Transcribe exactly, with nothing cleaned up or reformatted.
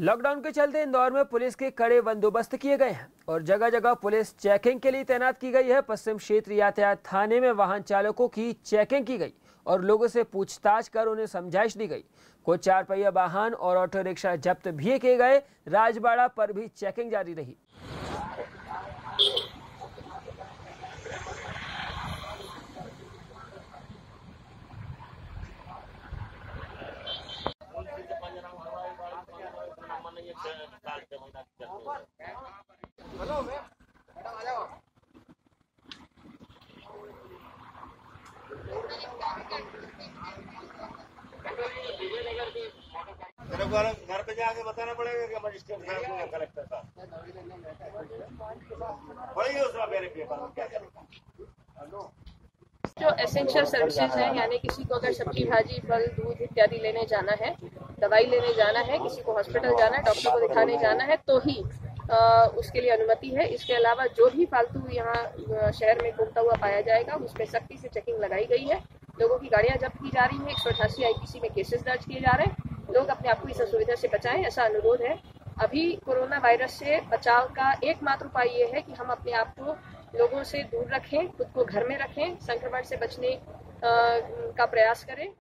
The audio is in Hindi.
लॉकडाउन के चलते इंदौर में पुलिस के कड़े बंदोबस्त किए गए हैं और जगह जगह पुलिस चेकिंग के लिए तैनात की गई है। पश्चिम क्षेत्र यातायात थाने में वाहन चालकों की चेकिंग की गई और लोगों से पूछताछ कर उन्हें समझाइश दी गई। कुछ चार पहिया वाहन और ऑटो रिक्शा जब्त भी किए गए। राजबाड़ा पर भी चेकिंग जारी रही। घर पे जाके बताना पड़ेगा कि मजिस्ट्रेट साहब को कलेक्टर साहब पड़ेगी उसमें वेरीफाई क्या करेगा। जो एसेंशियल सर्विसेज हैं, यानी किसी को अगर सब्जी भाजी फल दूध इत्यादि लेने जाना है, दवाई लेने जाना है, किसी को हॉस्पिटल जाना है, डॉक्टर को दिखाने जाना है, तो ही आ, उसके लिए अनुमति है। इसके अलावा जो भी फालतू यहाँ शहर में घूमता हुआ पाया जाएगा उसमें सख्ती से चेकिंग लगाई गई है। लोगों की गाड़ियां जब्त की जा रही है। एक सौ अठासी आईपीसी में केसेस दर्ज किए जा रहे हैं। लोग अपने आप को इस असुविधा से बचाएं, ऐसा अनुरोध है। अभी कोरोना वायरस से बचाव का एकमात्र उपाय ये है कि हम अपने आप को लोगों से दूर रखें, खुद को घर में रखें, संक्रमण से बचने का प्रयास करें।